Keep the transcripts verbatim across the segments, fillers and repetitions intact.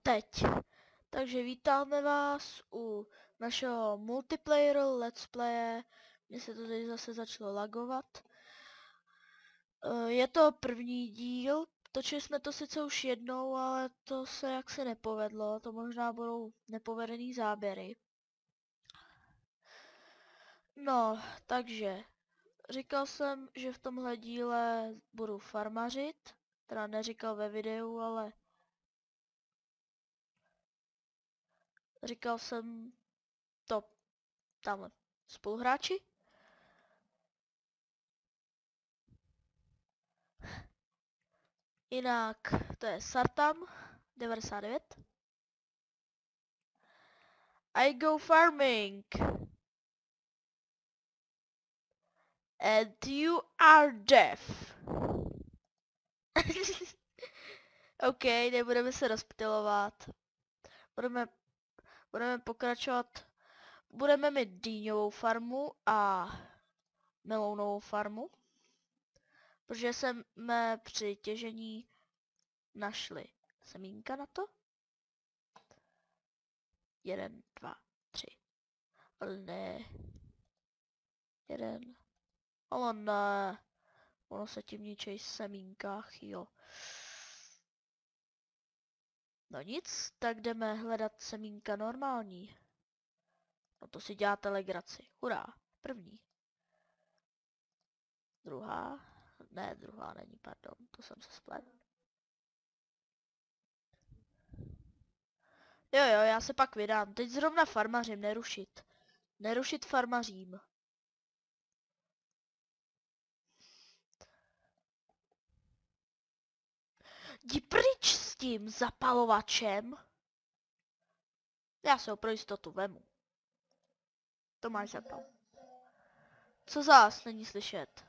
teď. Takže vítáme vás u našeho multiplayer let's playe. Mně se to teď zase začalo lagovat. Je to první díl, točili jsme to sice už jednou, ale to se jaksi nepovedlo. To možná budou nepovedený záběry. No, takže říkal jsem, že v tomhle díle budu farmařit. Teda neříkal ve videu, ale říkal jsem to tamhle spoluhráči. Jinak to je Sartam devadesát devět. I go farming. And you are deaf. OK, nebudeme se rozptylovat. Budeme, budeme pokračovat. Budeme mít dýňovou farmu a melounovou farmu. Protože jsme při těžení našli semínka na to. Jeden, dva, tři. Ale ne. Jeden. Ale ne. Ono se tím ničej semínkách, jo. No nic, tak jdeme hledat semínka normální. No to si děláte legraci. Hurá, první. Druhá. Ne, druhá není, pardon, to jsem se spletl. Jo, jo, já se pak vydám. Teď zrovna farmařím, nerušit. Nerušit farmařím. Jdi pryč s tím zapalovačem. Já se ho pro jistotu vemu. To máš zapal. Co zás není slyšet?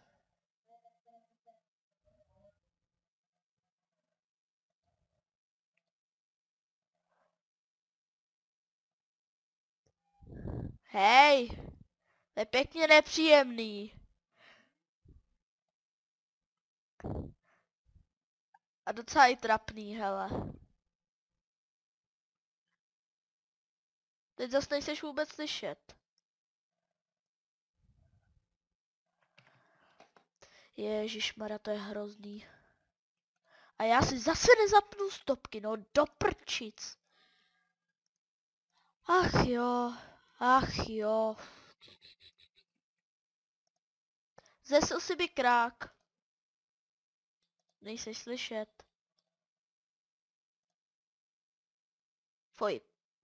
Hej, to je pěkně nepříjemný. A docela i trapný, hele. Teď zase nejseš vůbec slyšet. Ježišmarja, to je hrozný. A já si zase nezapnu stopky, no do prčic. Ach jo, ach jo. Zesil si by krák. Nejseš slyšet. Foj.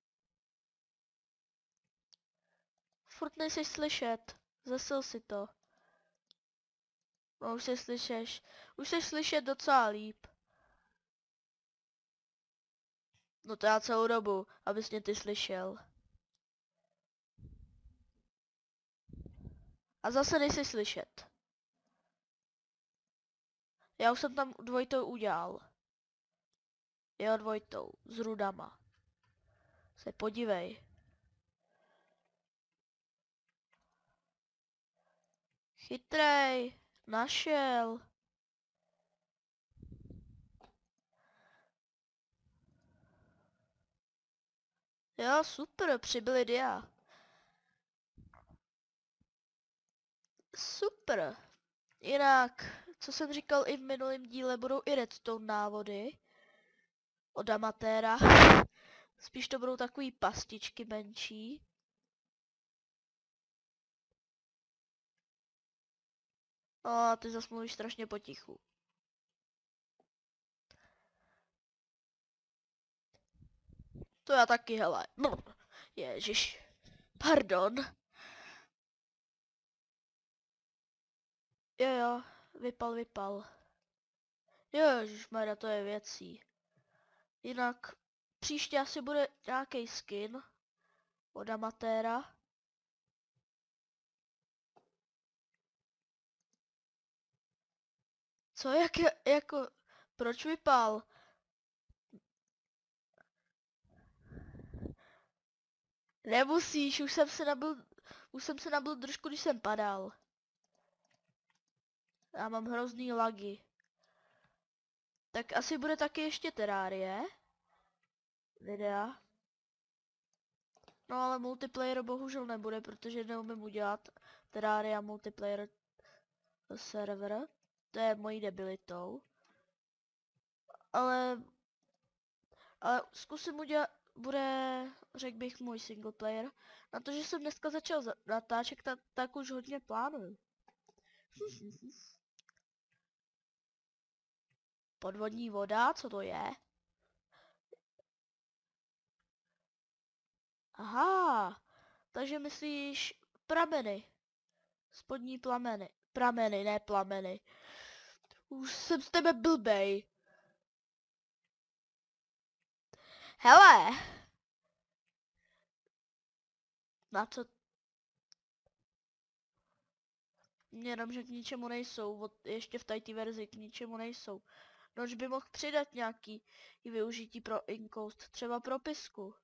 Furt nejseš slyšet. Zesil si to. No už se slyšeš. Už se slyšet docela líp. No to já celou dobu, abys mě ty slyšel. A zase nejsi slyšet. Já už jsem tam dvojitou udělal. Jo, dvojitou. S rudama. Se podívej. Chytrej. Našel. Jo, super, přibyli dia. Super. Jinak, co jsem říkal i v minulém díle, budou i redstone návody. Od amatéra. Spíš to budou takový pastičky menší. A ty zas mluvíš strašně potichu. To já taky, hele. Ježiš. Pardon. Jo, jo. Vypal, vypal. Ježišmarja, to je věcí. Jinak příště asi bude nějaký skin od amatéra. Co, jak, jako, proč vypal? Nemusíš, už jsem se nabil, už jsem se nabil trošku, když jsem padal. Já mám hrozný lagy. Tak asi bude taky ještě terárie. videa. No ale multiplayer bohužel nebude, protože neumím udělat Terraria multiplayer server. To je mojí debilitou. Ale, ale zkusím udělat, bude, řekl bych, můj single player. Na to, že jsem dneska začal natáčet, tak, tak už hodně plánuju. Podvodní voda, co to je? Aha, takže myslíš prameny. Spodní plameny. Prameny, ne plameny. Už jsem z tebe blbej. Hele! Na co? Jenom, že k ničemu nejsou. Od, ještě v té verzi k ničemu nejsou. Nož by mohl přidat nějaký využití pro Incoast, třeba propisku.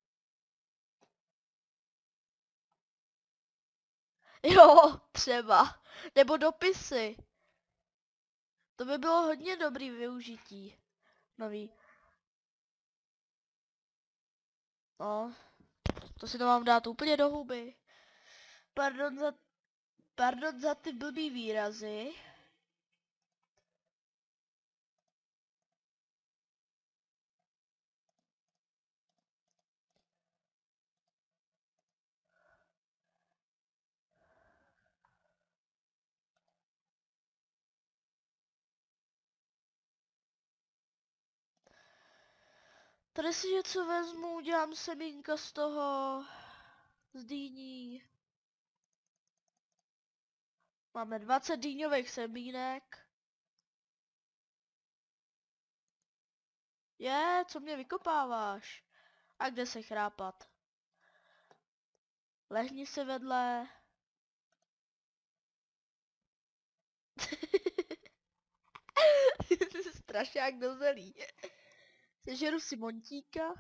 Jo, třeba. Nebo dopisy. To by bylo hodně dobrý využití. Nový. No, to si to mám dát úplně do huby. Pardon za, pardon za ty blbý výrazy. Tady si něco vezmu, udělám semínka z toho, z dýní. Máme dvacet dýňových semínek. Je, co mě vykopáváš? A kde se chrápat? Lehni se vedle. Strašák do zelí. Sežeru si montíka.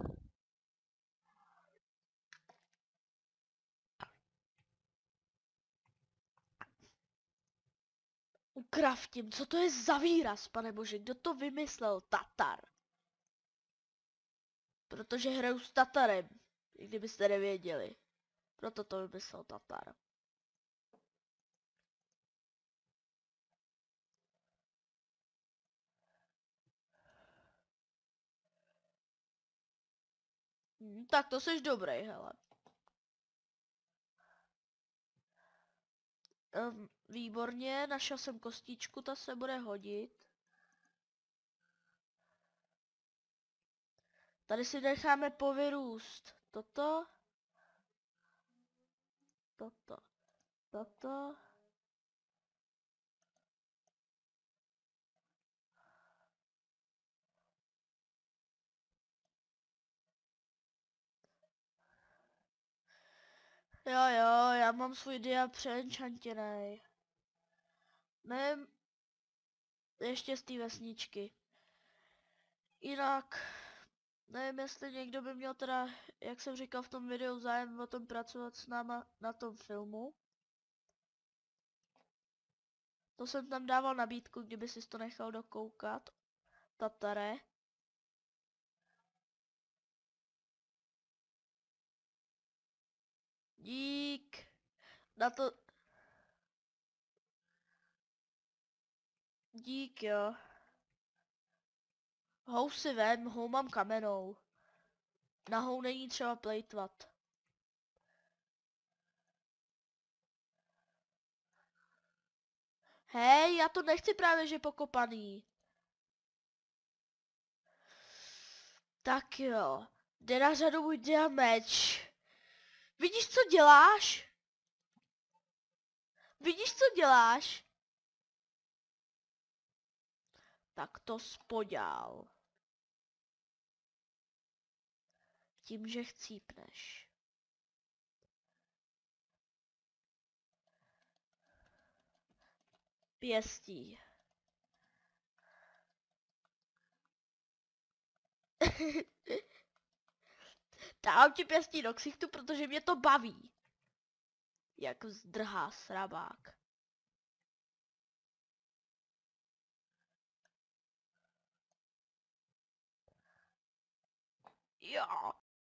Ukraftím, co to je za výraz, pane bože, kdo to vymyslel, Tatar? Protože hraju s Tatarem, i kdybyste nevěděli. Proto to vymyslel Tatar. Hmm, tak to jsi dobrý, hele. Um, výborně, našel jsem kostičku, ta se bude hodit. Tady si necháme povyrůst toto. Toto. Toto. Jo, jo, já mám svůj dia přeenčantěnej. Nevím, ještě z té vesničky. Jinak, nevím, jestli někdo by měl teda, jak jsem říkal v tom videu, zájem o tom pracovat s náma na tom filmu. To jsem tam dával nabídku, kdyby si to nechal dokoukat. Tatare. Dík. Na to... Dík, jo. Hou si vem, hou mám kamenou. Na hou není třeba plejtvat. Hej, já to nechci právě, že pokopaný. Tak jo. Jde na řadu můj diameč. Vidíš, co děláš? Vidíš, co děláš? Tak to spoděl. Tím, že chcípneš. Pěstí. Dám ti pěstí do ksichtu, protože mě to baví. Jak zdrhá srabák. Jo,